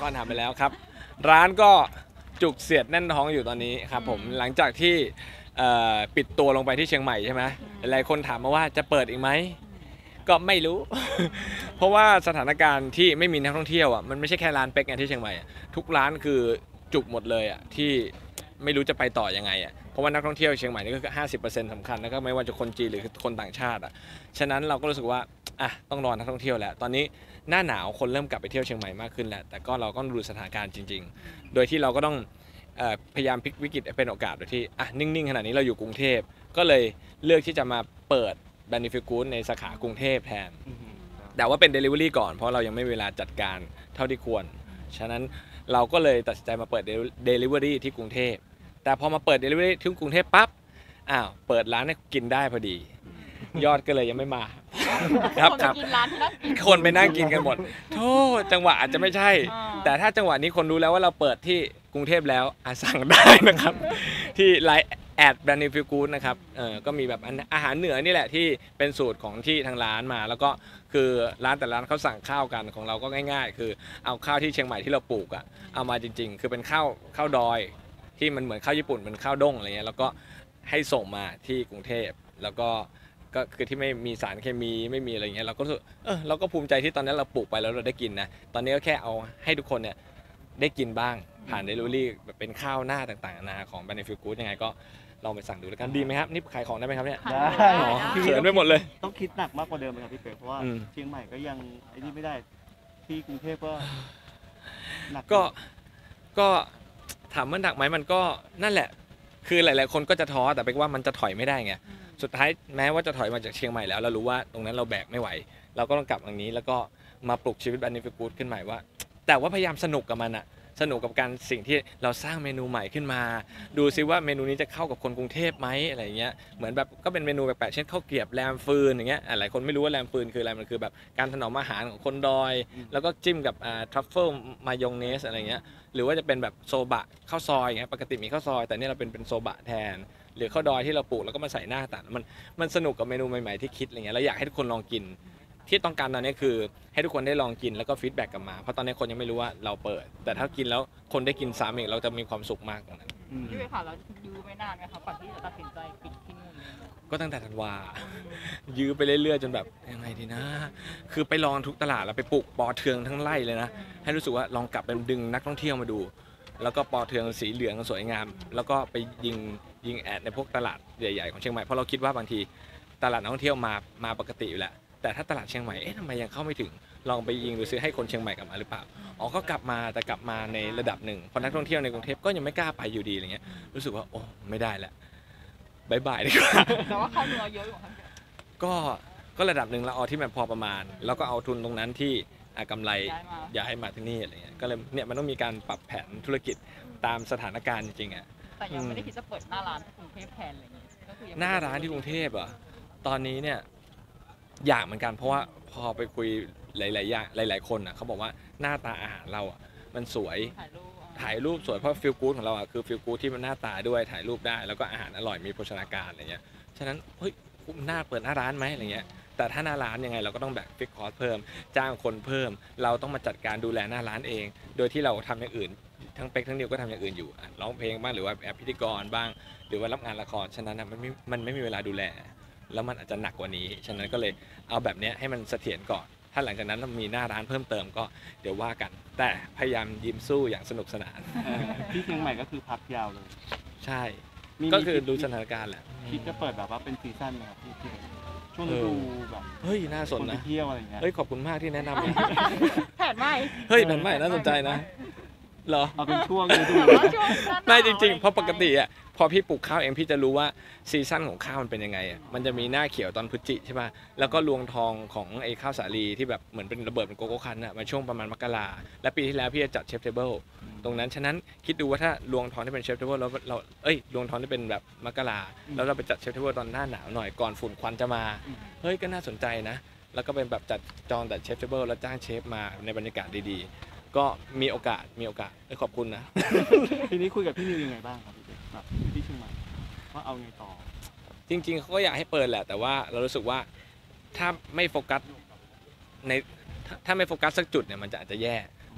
ครถามไปแล้วครับร้านก็จุกเสียดแน่นท้องอยู่ตอนนี้ครับผมหลังจากที่ปิดตัวลงไปที่เชียงใหม่ใช่ไหมหลายคนถามมาว่าจะเปิดอีกไหมก็ไม่รู้ เพราะว่าสถานการณ์ที่ไม่มีนักท่องเที่ยวอ่ะมันไม่ใช่แค่ร้านเป็กไงที่เชียงใหม่ทุกร้านคือจุกหมดเลยอ่ะที่ไม่รู้จะไปต่อยังไงอ่ะเพราะว่านักท่องเที่ยวเชียงใหม่นี่ก็คือ50%สำคัญแล้วก็ไม่ว่าจะคนจีนหรือคนต่างชาติอ่ะฉะนั้นเราก็รู้สึกว่าอ่ะต้องรอนักท่องเที่ยวแล้วตอนนี้หน้าหนาวคนเริ่มกลับไปเที่ยวเชียงใหม่มากขึ้นแล้วแต่ก็เราก็ดูสถานการณ์จริงๆโดยที่เราก็ต้องพยายามพลิกวิกฤตเป็นโอกาสโดยที่อ่ะนิ่งๆขนาดนี้เราอยู่กรุงเทพก็เลยเลือกที่จะมาเปิด Benefit Good ในสาขากรุงเทพแทนแต่ว่าเป็น Delivery ก่อนเพราะเรายังไม่มีเวลาจัดการเท่าที่ควรฉะนั้นเราก็เลยตัดสินใจมาเปิด Delivery ที่กรุงเทพแต่พอมาเปิด Delivery ที่กรุงเทพปั๊บอ้าวเปิดร้านให้กินได้พอดียอดก็เลยยังไม่มาครับคนไปนั่งกินกันหมดโธ่จังหวะอาจจะไม่ใช่แต่ถ้าจังหวะนี้คนรู้แล้วว่าเราเปิดที่กรุงเทพแล้วสั่งได้นะครับที่ไลน์@Benefit Good นะครับก็มีแบบอาหารเหนือนี่แหละที่เป็นสูตรของที่ทางร้านมาแล้วก็คือร้านแต่ร้านเขาสั่งข้าวกันของเราก็ง่ายๆคือเอาข้าวที่เชียงใหม่ที่เราปลูกอะเอามาจริงๆคือเป็นข้าวดอยที่มันเหมือนข้าวญี่ปุ่นเป็นข้าวด้งอะไรเงี้ยแล้วก็ให้ส่งมาที่กรุงเทพแล้วก็คือที่ไม่มีสารเคมีไม่มีอะไรเงี้ยเราก็รู้สึกเราก็ภูมิใจที่ตอนนั้นเราปลูกไปแล้วเราได้กินนะตอนนี้ก็แค่เอาให้ทุกคนเนี่ยได้กินบ้างผ่าน Delivery แบบเป็นข้าวหน้าต่างๆนาของ Benefit Good ยังไงก็ลองไปสั่งดูแล้วกันดีไหมครับนี่ขายของได้ไหมครับเนี่ยได้เขินไปหมดเลยต้องคิดหนักมากกว่าเดิมไหมครับพี่เป๊กเพราะว่าเชียงใหม่ก็ยังไอ้นี่ไม่ได้ที่กรุงเทพก็หนักก็ถามว่าหนักไหมมันก็นั่นแหละคือหลายๆคนก็จะท้อแต่เป็นว่ามันจะถอยไม่ได้ไงสุดท้ายแม้ว่าจะถอยมาจากเชียงใหม่แล้วเรารู้ว่าตรงนั้นเราแบกไม่ไหวเราก็ต้องกลับตรงนี้แล้วก็มาปลุกชีวิต Benefit Good ขึ้นใหม่ว่าแต่ว่าพยายามสนุกกับมันอะสนุกกับการสิ่งที่เราสร้างเมนูใหม่ขึ้นมาดูซิว่าเมนูนี้จะเข้ากับคนกรุงเทพไหมอะไรเงี้ยเหมือนแบบก็เป็นเมนูแปลกๆเช่นข้าวเกรียบแรมฟืนอย่างเงี้ยหลายคนไม่รู้ว่าแรมฟืนคืออะไรมันคือแบบการถนอมอาหารของคนดอยแล้วก็จิ้มกับทรัฟเฟิลมายองเนสอะไรเงี้ยหรือว่าจะเป็นแบบโซบะข้าวซอยอย่างเงี้ยปกติมีข้าวซอยแต่นี่เราเป็นโซบะแทนหรือข้าวดอยที่เราปลูกแล้วก็มาใส่หน้าต่างมันสนุกกับเมนูใหม่ๆที่คิดอะไรเงี้ยแล้วอยากให้ทุกคนลองกินที่ต้องการตอนนี้คือให้ทุกคนได้ลองกินแล้วก็ฟีดแบ็กกลับมาเพราะตอนนี้คนยังไม่รู้ว่าเราเปิดแต่ถ้ากินแล้วคนได้กินซ้ำอีกเราจะมีความสุขมากตรงนั้นพี่เวค่ะเรายื้อไม่นานไหมครับก่อนที่จะตัดสินใจปิดที่นู่นก็ตั้งแต่ธันวายื้อไปเรื่อยๆจนแบบยังไงดีนะคือไปลองทุกตลาดแล้วไปปลูกปอเทืองทั้งไร่เลยนะให้รู้สึกว่าลองกลับไปดึงนักท่องเที่ยวมาดูแล้วก็ปอเทืองสีเหลืองสวยงามแล้วก็ไปยิงแอดในพวกตลาดใหญ่ๆของเชียงใหม่เพราะเราคิดว่าบางทีตลาดนักท่องเที่ยวมาปกติอยู่แล้วแต่ถ้าตลาดเชียงใหม่ทำไมยังเข้าไม่ถึงลองไปยิงดูซิให้คนเชียงใหม่กลับมาหรือเปล่าก็กลับมาแต่กลับมาในระดับหนึ่งเพราะนักท่องเที่ยวในกรุงเทพก็ยังไม่กล้าไปอยู่ดีอะไรเงี้ยรู้สึกว่าโอ้ไม่ได้แล้วบายบายดีกว่าแต่ว่าเข้าเนื้อเยอะอยู่ครับก็ระดับหนึ่งแล้วที่มันพอประมาณแล้วก็เอาทุนตรงนั้นที่กำไรอย่าให้มาที่นี่อะไรเงี้ยก็เลยเนี่ยมันต้องมีการปรับแผนธุรกิจตามสถานการณ์จริงๆแต่ยังไม่ได้คิดจะเปิดหน้าร้านที่กรุงเทพแทนอะไรเงี้ยหน้าร้านที่กรุงเทพตอนนี้เนี่ยอยากเหมือนกันเพราะว่าพอไปคุยหลายๆอย่างหลายๆคนเขาบอกว่าหน้าตาอาหารเรามันสวยถ่ายรูปสวยเพราะฟีลกู๊ดของเราคือฟีลกู๊ดที่มันหน้าตาด้วยถ่ายรูปได้แล้วก็อาหารอร่อยมีโภชนาการอะไรเงี้ยฉะนั้นเฮ้ยหน้าเปิดหน้าร้านไหมอะไรเงี้ยแต่ถ้าหน้าร้านยังไงเราก็ต้องแบกฟิกคอร์สเพิ่มจ้างคนเพิ่มเราต้องมาจัดการดูแลหน้าร้านเองโดยที่เราทำอย่างอื่นทั้งเป็กทั้งนิวก็ทำอย่างอื่นอยู่ร้องเพลงบ้างหรือว่าแอบพิธีกรบ้างหรือว่ารับงานละครฉะนั้นมันไม่มีเวลาดูแลแล้วมันอาจจะหนักกว่านี้ฉะนั้นก็เลยเอาแบบนี้ให้มันเสถียรก่อนถ้าหลังจากนั้นมีหน้าร้านเพิ่มเติมก็เดี๋ยวว่ากันแต่พยายามยิ้มสู้อย่างสนุกสนานที่เชียงใหม่ก็คือพักยาวเลยใช่ก็คือดูสถานการณ์แหละคิดจะเปิดแบบว่าเป็นซีซั่นไหมครับพี่ช่วงฤดูแบบเฮ้ยน่าสนนะเที่ยวอะไรเงี้ยเฮ้ยขอบคุณมากที่แนะนำแผนใหม่เฮ้ยแผนใหม่น่าสนใจนะเหรอเอาเป็นช่วงฤดูไม่จริงๆเพราะปกติพอพี่ปลูกข้าวเองพี่จะรู้ว่าซีซั่นของข้าวมันเป็นยังไงมันจะมีหน้าเขียวตอนพฤศจิใช่ป่ะแล้วก็รวงทองของไอ้ข้าวสาลีที่แบบเหมือนเป็นระเบิดเป็นโกโก้คันมาช่วงประมาณมกราและปีที่แล้วพี่จะจัดเชฟเทเบิลตรงนั้นฉะนั้นคิดดูว่าถ้ารวงทองที่เป็นเชฟเทเบิลแล้วเรารวงทองที่เป็นแบบมกราแล้วเราไปจัดเชฟเทเบิลตอนหน้าหนาวหน่อยก่อนฝุ่นควันจะมาเฮ้ยก็น่าสนใจนะแล้วก็เป็นแบบจัดจองแต่เชฟเทเบิลแล้วจ้างเชฟมาในบรรยากาศดีๆก็มีโอกาสขอบคุณนะทีนี้คุยกับพี่นิวยังไงบ้างครับที่เชียงใหม่ว่าเอาไงต่อจริงๆเขาก็อยากให้เปิดแหละแต่ว่าเรารู้สึกว่าถ้าไม่โฟกัสสักจุดเนี่ยมันอาจจะแย่ถ้า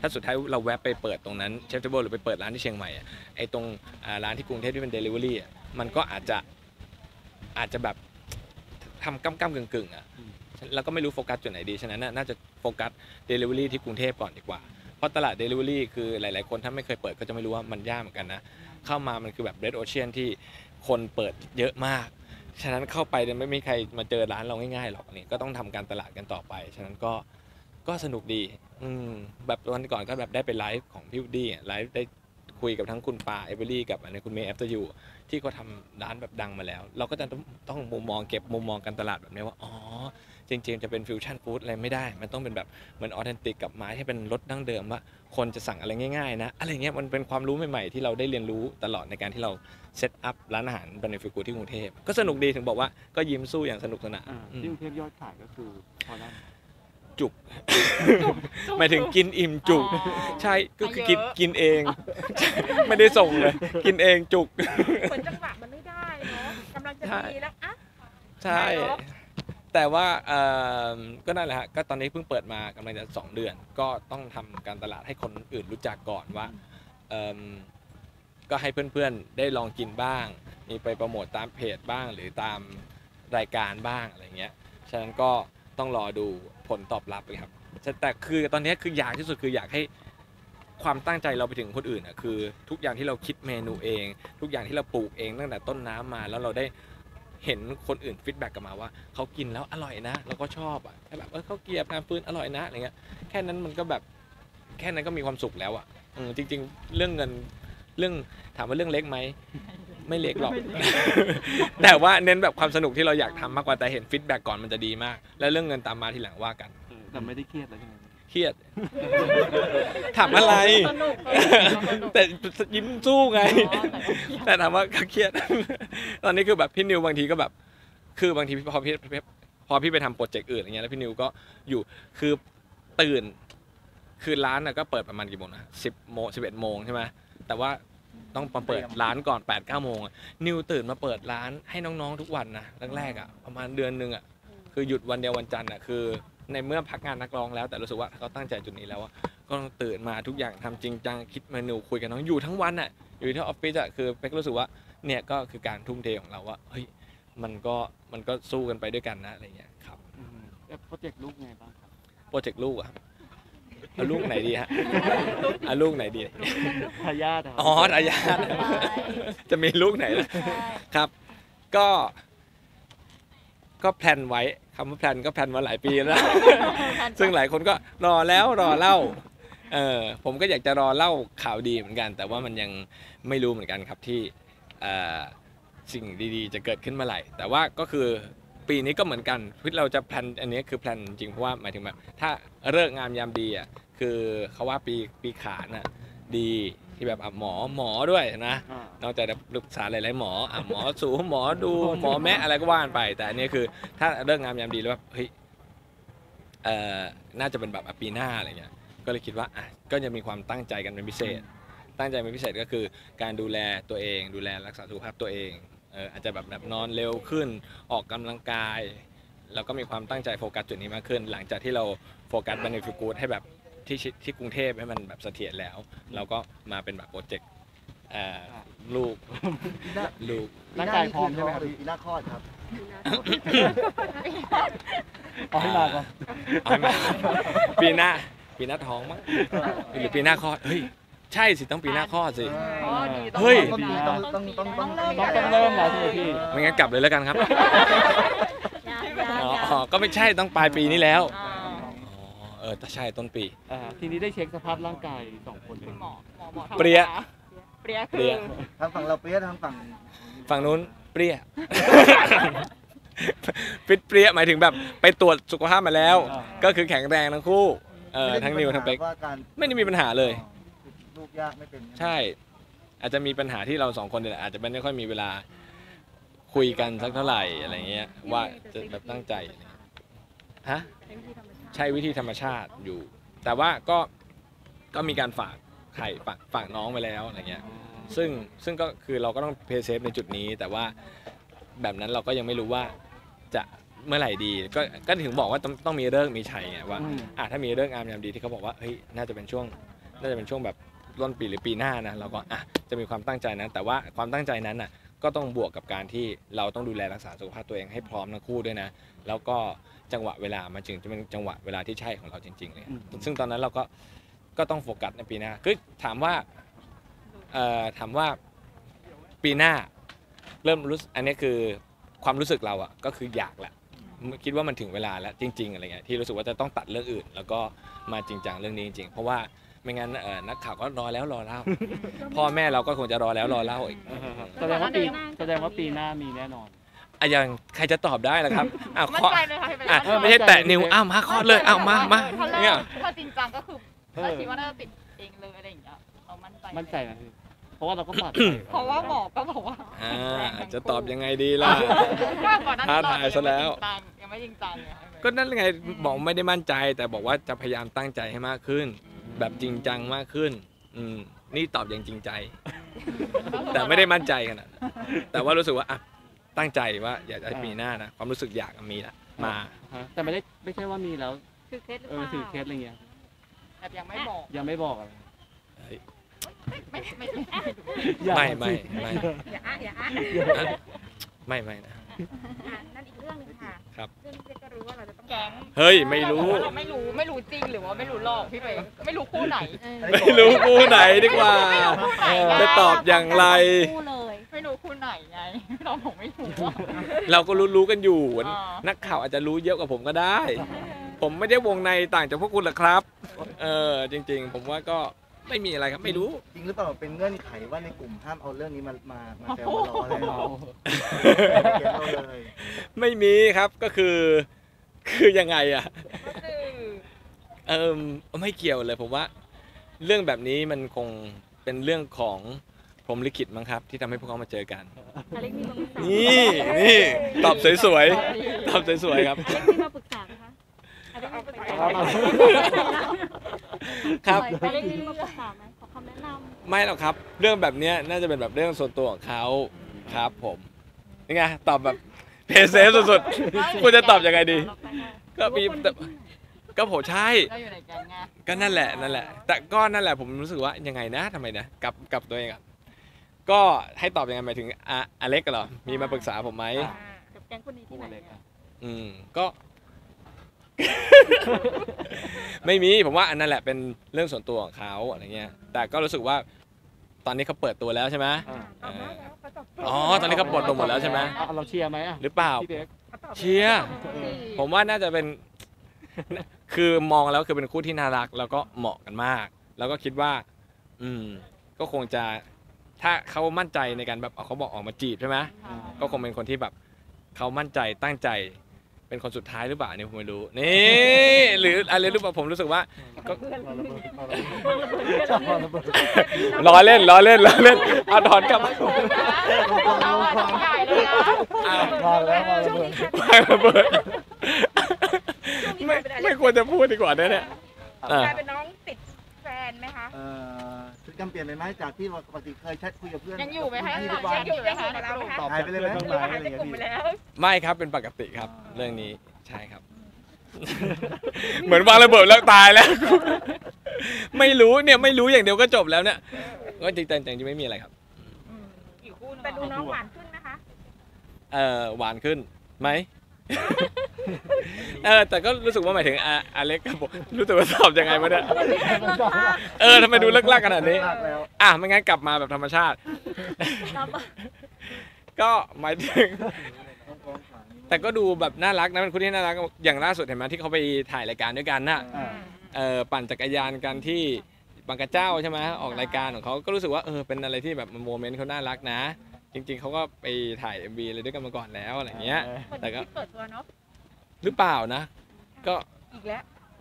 ถ้าสุดท้ายเราแวะไปเปิดตรงนั้นเชฟเทเบิลหรือไปเปิดร้านที่เชียงใหม่ไอ้ตรงร้านที่กรุงเทพที่เป็น Delivery มันก็อาจจะแบบทำก้ำๆกึ่งแล้วก็ไม่รู้โฟกัสจุดไหนดีฉะนั้นน่าจะโฟกัส Delivery ที่กรุงเทพก่อนดีกว่าเพราะตลาด Delivery คือหลายๆคนถ้าไม่เคยเปิดก็จะไม่รู้ว่ามันยากเหมือนกันนะเข้ามามันคือแบบ Red Ocean ที่คนเปิดเยอะมากฉะนั้นเข้าไปไม่มีใครมาเจอร้านเราง่ายๆหรอกนี่ก็ต้องทำการตลาดกันต่อไปฉะนั้นก็สนุกดีแบบวันก่อนก็แบบได้ไปไลฟ์ของพี่วูดดี้ไลฟ์ได้คุยกับทั้งคุณปาเอเวอรี่กับคุณเมย์แอฟเตอร์ยูที่เขาทำร้านแบบดังมาแล้วเราก็จะต้องเก็บมุมมองการตลาดแบบนี้ว่าอ๋อจริงๆจะเป็นฟิวชั่นฟู้ดอะไรไม่ได้มันต้องเป็นแบบเหมือนออเทนติกกับไม้ที่เป็นรสดั้งเดิมว่าคนจะสั่งอะไรง่ายๆนะอะไรเงี้ยมันเป็นความรู้ใหม่ๆที่เราได้เรียนรู้ตลอดในการที่เราเซตอัพร้านอาหารบันเนฟิกูที่กรุงเทพก็สนุกดีถึงบอกว่าก็ยิ้มสู้อย่างสนุกสนานที่กรุงเทพยอดขายก็คือพอได้จุกหมายถึงกินอิ่มจุกใช่ก็คือกินเองไม่ได้ส่งเลยกินเองจุกเหมือนจังหวะมันไม่ได้เนาะกำลังจะดีแล้วอ่ะใช่แต่ว่าก็นั่นแหละฮะก็ตอนนี้เพิ่งเปิดมากำลังจะ2 เดือนก็ต้องทำการตลาดให้คนอื่นรู้จักก่อนว่าก็ให้เพื่อนๆได้ลองกินบ้างมีไปโปรโมทตามเพจบ้างหรือตามรายการบ้างอะไรเงี้ยฉะนั้นก็ต้องรอดูผลตอบรับเลยครับแต่คือตอนนี้คืออยากที่สุดคืออยากให้ความตั้งใจเราไปถึงคนอื่นอ่ะคือทุกอย่างที่เราคิดเมนูเองทุกอย่างที่เราปลูกเองตั้งแต่ต้นน้ำมาแล้วเราได้เห็นคนอื่นฟีดแบ็กกลับมาว่าเขากินแล้วอร่อยนะแล้วก็ชอบอ่ะแบบเขาเกลียบน้ำปืนอร่อยนะอะไรเงี้ยแค่นั้นมันก็แบบแค่นั้นก็มีความสุขแล้วอ่ะจริงๆเรื่องเงินเรื่องถามว่าเรื่องเล็กไหมไม่เล็กหรอก แต่ว่าเน้นแบบความสนุกที่เราอยากทำมากกว่าแต่เห็นฟีดแบ็กก่อนมันจะดีมากแล้วเรื่องเงินตามมาทีหลังว่ากันแต่ไม่ได้เครียดแล้วใช่ไหมเครียด ถามอะไรสนุกแต่ยิ้มสู้ไง แต่ถามว่าเครียด ตอนนี้คือแบบพี่นิวบางทีก็แบบคือบางทีพอพี่ไปทำโปรเจกต์อื่นอะไรเงี้ยแล้วพี่นิวก็อยู่คือตื่นคือร้านน่ะก็เปิดประมาณกี่โมงนะ10 โมง 11 โมงใช่ไหมแต่ว่าต้องมาเปิดร้านก่อน 8-9 โมงนิวตื่นมาเปิดร้านให้น้องๆทุกวันนะแรกๆอ่ะประมาณเดือนนึงอ่ะคือหยุดวันเดียววันจันทร์อ่ะคือในเมื่อพักงานนักร้องแล้วแต่รู้สึกว่าเขาตั้งใจจุดนี้แล้วว่าก็ต้องตื่นมาทุกอย่างทำจริงจังคิดเมนูคุยกับน้องอยู่ทั้งวันอ่ะอยู่ที่ออฟฟิศอ่ะคือเป๊กรู้สึกว่าเนี่ยก็คือการทุ่มเทของเราว่าเฮ้ยมันก็สู้กันไปด้วยกันนะอะไรเงี้ยครับโปรเจกต์ลูกไงบ้างครับโปรเจกต์ลูกอะเอาลูกไหนดีฮะเอาลูกไหนดีทายาทอ๋อทายาทจะมีลูกไหนล่ะครับก็แพลนไว้คำว่าแพลนก็แพลนมาหลายปีแล้ว ซึ่งหลายคนก็รอแล้วรอเล่าผมก็อยากจะรอเล่าข่าวดีเหมือนกันแต่ว่ามันยังไม่รู้เหมือนกันครับที่สิ่งดีๆจะเกิดขึ้นเมื่อไหร่แต่ว่าก็คือปีนี้ก็เหมือนกันที่เราจะแพลนอันนี้คือแพลนจริงเพราะว่าหมายถึงแบบถ้าฤกษ์งามยามดีอ่ะคือเขาว่าปีขานน่ะดีที่แบบหมอด้วยนะนอกจากปรึกษาหลายๆหมอหมอสูหมอดูหมอแม่อะไรก็ว่านไปแต่อันนี้คือถ้าฤกษ์งามยามดีแล้วแบบเฮ้ยน่าจะเป็นแบบปีหน้าอะไรเงี้ยก็เลยคิดว่าก็จะมีความตั้งใจกันเป็นพิเศษตั้งใจเป็นพิเศษก็คือการดูแลตัวเองดูแลรักษาสุขภาพตัวเองอาจจะแบบนอนเร็วขึ้นออกกำลังกายแล้วก็มีความตั้งใจโฟกัสจุดนี้มากขึ้นหลังจากที่เราโฟกัส Benefit Good ให้แบบที่กรุงเทพให้มันแบบเสถียรแล้วเราก็มาเป็นแบบโปรเจกต์ลูกร่างกายพร้อมใช่ไหมครับปีหน้าคลอดครับเอาให้มาก่อนปีหน้าท้องมั้งหรือปีหน้าคลอดเฮ้ยใช่สิต้องปีหน้าคลอดสิเฮ้ยต้องเริ่มแล้วใช่ไหมพี่ไม่งั้นกลับเลยแล้วกันครับก็ไม่ใช่ต้องปลายปีนี้แล้วแต่ใช่ต้นปีทีนี้ได้เช็คสภาพร่างกาย2 คนหมอเปรี้ยคือทางฝั่งเราเปรี้ยทางฝั่งนู้นเปรี้ยฟิตเปรี้ยหมายถึงแบบไปตรวจสุขภาพมาแล้วก็คือแข็งแรงทั้งคู่ทั้งนิวทั้งเป๊กไม่ได้มีปัญหาเลยลูกยากไม่เป็นใช่อาจจะมีปัญหาที่เรา2 คนเนี่ยอาจจะไม่ค่อยมีเวลาคุยกันสักเท่าไหร่อะไรเงี้ยว่าจะแบบตั้งใจฮะใช้วิธีธรรมชาติอยู่แต่ว่าก็มีการฝากไข่ฝากน้องไปแล้วอะไรเงี้ยซึ่งก็คือเราก็ต้องเพย์เซฟในจุดนี้แต่ว่าแบบนั้นเราก็ยังไม่รู้ว่าจะเมื่อไหร่ดีก็ถึงบอกว่าต้องมีฤกษ์มีชัยไงว่าถ้ามีฤกษ์งามยามดีที่เขาบอกว่าเฮ้ยน่าจะเป็นช่วงน่าจะเป็นช่วงแบบต้นปีหรือปีหน้านะเราก็จะมีความตั้งใจนั้นแต่ว่าความตั้งใจนั้นน่ะก็ต้องบวกกับการที่เราต้องดูแลรักษาสุขภาพตัวเองให้พร้อมทั้งคู่ด้วยนะแล้วก็จังหวะเวลามันจึงจะเป็นจังหวะเวลาที่ใช่ของเราจริงๆเลยซึ่งตอนนั้นเราก็ต้องโฟกัสในปีหน้าคือถามว่าปีหน้าเริ่มรู้อันนี้คือความรู้สึกเราอ่ะก็คืออยากแหละคิดว่ามันถึงเวลาแล้วจริงๆอะไรเงี้ยที่รู้สึกว่าจะต้องตัดเรื่องอื่นแล้วก็มาจริงจังเรื่องนี้จริงๆเพราะว่าไม่งั้นนักข่าวก็รอแล้วรอเล่า พ่อแม่เราก็คงจะรอแล้วรอเล่าอีกแสดงว่าปีหน้ามีแน่นอนอย่างใครจะตอบได้ล่ะครับมั่นใจเลยค่ะพี่เป๊กไม่ใช่แตะนิ้วมาคลอดเลยมาเนี่ยถ้าจริงจังก็คือถ้าคิดว่าน่าจะติดเองเลยอะไรอย่างเงี้ยเรามั่นใจนะพี่เพราะว่าเราก็ปัดเพราะว่าหมอก็บอกว่าจะตอบยังไงดีล่ะ ท้าทายซะแล้วยังไม่จริงจังเลยก็นั่นไงบอกไม่ได้มั่นใจแต่บอกว่าจะพยายามตั้งใจให้มากขึ้น แบบจริงจังมากขึ้นนี่ตอบอย่างจริงใจ แต่ไม่ได้มั่นใจขนาดนั้นแต่ว่ารู้สึกว่าตั้งใจว่าอยากจะปีหน้านะความรู้สึกอยากมีละมาแต่ไม่ใช่ว่ามีแล้วถือเคสหรือเปล่าถือเคสอะไรเงี้ยแต่ยังไม่บอกอะไรไม่นะนั่นอีกเรื่องนึงค่ะครับเรื่องที่ก็รู้ว่าเราจะต้องแก๊งเฮ้ยไม่รู้จริงหรือว่าไม่รู้หลอกพี่เป๊กไม่รู้คู่ไหนไม่รู้คู่ไหนดีกว่าจะตอบอย่างไรไม่รู้คู่ไหนไงเราผมไม่รู้เราก็รู้กันอยู่นักข่าวอาจจะรู้เยอะกว่าผมก็ได้ ผมไม่ได้วงในต่างจากพวกคุณหรอกครับจริงๆผมว่าก็ไม่มีอะไรครับไม่รู้จริงหรือเปล่าเป็นเงื่อนไขว่าในกลุ่มห้ามเอาเรื่องนี้มาแซวมาล้ออะไรเราไม่มีครับก็คือยังไงไม่เกี่ยวเลยผมว่าเรื่องแบบนี้มันคงเป็นเรื่องของพรหมลิขิตมั้งครับที่ทำให้พวกเขามาเจอกันนี่ตอบสวยๆตอบสวยๆครับมาปรึกษาไหมคะครับไปเรื่องนี้มาปรึกษาไหมขอคำแนะนำไม่หรอกครับเรื่องแบบนี้น่าจะเป็นแบบเรื่องส่วนตัวของเขาครับผมยังไงตอบแบบเพย์เซฟสุดๆคุณจะตอบยังไงดีก็มีก็ผมใช่ก็นั่นแหละแต่ก็นั่นแหละผมรู้สึกว่ายังไงนะทำไมนะกับตัวเองก็ให้ตอบยังไงหมายถึงอเล็กเหรอมีมาปรึกษาผมไหมกับแก๊งคนนี้ที่ไหนก็ไม่มีผมว่าอันนั้นแหละเป็นเรื่องส่วนตัวของเขาอะไรเงี้ยแต่ก็รู้สึกว่าตอนนี้เขาเปิดตัวแล้วใช่ไหมตอนนี้เขาเปิดตัวหมดแล้วใช่ไหมเราเชียร์ไหมหรือเปล่าเชียร์ผมว่าน่าจะเป็นคือมองแล้วคือเป็นคู่ที่น่ารักแล้วก็เหมาะกันมากแล้วก็คิดว่าก็คงจะถ้าเขามั่นใจในการแบบเขาบอกออกมาจีบใช่ไหมก็คงเป็นคนที่แบบเขามั่นใจตั้งใจเป็นคนสุดท้ายหรือเปล่าเนี่ยผมไม่รู้นี่หรืออะไรหรือเปล่าผมรู้สึกว่าก็ล้อเล่นเอาถอนกลับมาไม่ควรจะพูดดีกว่าเนี่ยกลายเป็นน้องติดแฟนไหมคะชุดจำเปลี่ยนไปไหมจากที่ปกติเคยแชทคุยกับเพื่อนยังอยู่ไหมคะยังอยู่ไหมคะหายไปเลยไหมไม่ครับเป็นปกติครับเรื่องนี้ใช่ครับเหมือนวางระเบิดแล้วตายแล้วไม่รู้อย่างเดียวก็จบแล้วเนี่ยก็จริงๆจริงไม่มีอะไรครับแต่ดูน้องหวานขึ้นนะคะหวานขึ้นไหมแต่ก็รู้สึกว่าหมายถึงอเล็กกับผมรู้สึกว่าตอบยังไงมาเนี่ยทำไมดูเลิกลักขนาดนี้ไม่งั้นกลับมาแบบธรรมชาติก็หมายถึงแต่ก็ดูแบบน่ารักนะเป็นคู่ที่น่ารักอย่างล่าสุดเห็นไหมที่เขาไปถ่ายรายการด้วยกันน่ะปั่นจักรยานกันที่บางกระเจ้าใช่ไหมออกรายการของเขาก็รู้สึกว่าเป็นอะไรที่แบบโมเมนต์เขาน่ารักนะจริงๆเขาก็ไปถ่าย MV อะไรด้วยกันมาก่อนแล้วอะไรเงี้ยแต่ก็เปิดตัวเนาะหรือเปล่านะก็อีกแล้ว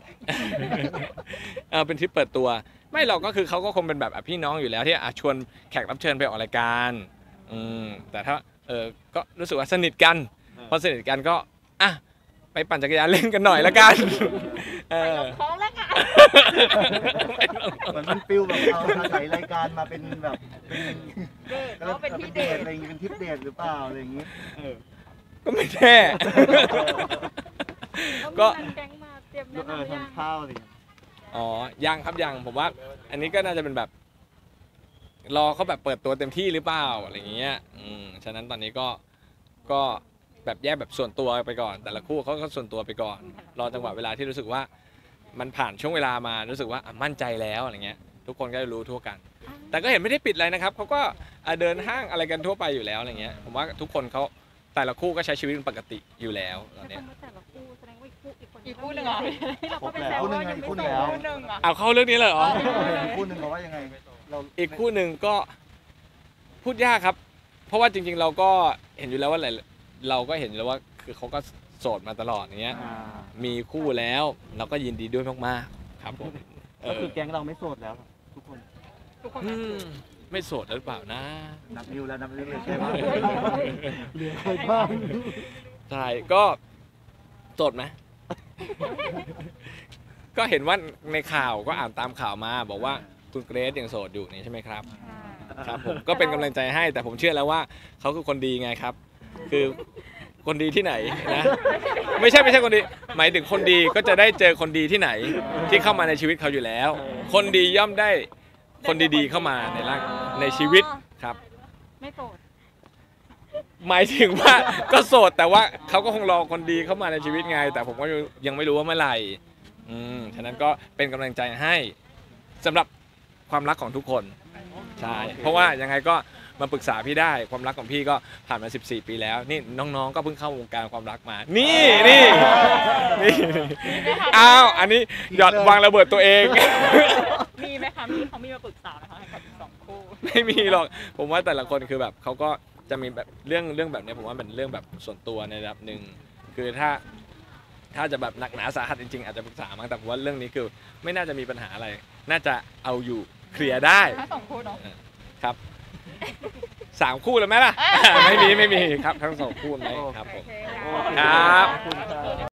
เป็นทริปเปิดตัวไม่หรอกก็คือเขาก็คงเป็นแบบพี่น้องอยู่แล้วที่ชวนแขกรับเชิญไปออกรายการแต่ถ้าก็รู้สึกว่าสนิทกันพอสนิทกันก็ไปปั่นจักรยานเล่นกันหน่อยละกันท้องแล้วค่ะเหมือนมันฟิลแบบเอาอาศัยรายการมาเป็นแบบเป็นทริปเดทอะไรอย่างงี้เป็นทริปเดทหรือเปล่าอะไรอย่างงี้ก็ไม่แน่ก็แก๊งมาเตรียมเนื้อทำข้าวอะไรอ๋อยังครับยังผมว่าอันนี้ก็น่าจะเป็นแบบรอเขาแบบเปิดตัวเต็มที่หรือเปล่าอะไรอย่างเงี้ยฉะนั้นตอนนี้ก็แบบแยกแบบส่วนตัวไปก่อน แต่ละคู่เขาก็ส่วนตัวไปก่อน รอจังหวะเวลาที่รู้สึกว่ามันผ่านช่วงเวลามารู้สึกว่ามั่นใจแล้วอะไรเงี้ยทุกคนก็จะรู้ทั่วกัน แต่ก็เห็นไม่ได้ปิดอะไรนะครับเขาก็เดินห้างอะไรกันทั่วไปอยู่แล้วอะไรเงี้ยผมว่าทุกคนเขาแต่ละคู่ก็ใช้ชีวิตเป็นปกติอยู่แล้วตอนเนี้ยแต่ละคู่แสดงว่าอีกคู่อีกคู่หนึ่งเหรอเราก็ไปแซวว่ายังไม่โสดคู่หนึ่งอ่ะเอาเข้าเรื่องนี้เลยเหรอคู่หนึ่งเขาว่ายังไงเราอีกคู่หนึ่งก็พูดยากครับ เพราะว่าจริงๆเราก็เห็นอยู่แล้วว่าเราก็เห็นอยู่แล้วว่าคือเขาก็โสดมาตลอดอย่างเงี้ยอ่ามีคู่แล้วเราก็ยินดีด้วยมากๆครับผมก็คือแก๊งเราไม่โสดแล้วทุกคนทุกคนไม่โสดหรือเปล่านะนับนิ้วแล้วนับนิ้วเลยใช่ไหมเหลือใครบ้างใช่ก็โสดไหม ก็เห็นว่าในข่าวก็อ่านตามข่าวมาบอกว่าคุณเกรซยังโสดอยู่นี่ใช่ไหมครับ ครับผมก็เป็นกำลังใจให้แต่ผมเชื่อแล้วว่าเขาคือคนดีไงครับ คือคนดีที่ไหนนะไม่ใช่คนดีหมายถึงคนดีก็จะได้เจอคนดีที่ไหนที่เข้ามาในชีวิตเขาอยู่แล้ว คนดีย่อมได้คนดีๆเข้ามาในชีวิตครับไม่โสดหมายถึงว่าก็โสดแต่ว่าเขาก็คงรอคนดีเข้ามาในชีวิตไง แต่ผมก็ยังไม่รู้ว่าเมื่อไหร่ฉะนั้นก็เป็นกำลังใจให้สำหรับความรักของทุกคนใช่เพราะว่ายังไงก็มาปรึกษาพี่ได้ความรักของพี่ก็ผ่านมา14 ปีแล้วนี่น้องๆก็เพิ่งเข้าวงการความรักมานี่อ้าวอันนี้หยอดวางระเบิดตัวเองมีไหมคะเขามีมาปรึกษาไหมคะให้กับอีก2 คู่ไม่มีหรอกผมว่าแต่ละคนคือแบบเขาก็จะมีแบบเรื่องแบบนี้ผมว่าเป็นเรื่องแบบส่วนตัวในระดับหนึ่งคือถ้าจะแบบหนักหนาสาหัสจริงๆอาจจะปรึกษามั้งแต่ผมว่าเรื่องนี้คือไม่น่าจะมีปัญหาอะไร น่าจะเอาอยู่เคลียร์ได้ทั้ง2 คู่เนาะครับ3 คู่เลยไหมล่ะ ไม่มีครับทั้ง2 คู่ไหมครับผมโอเคโอเคครับขอบคุณครับ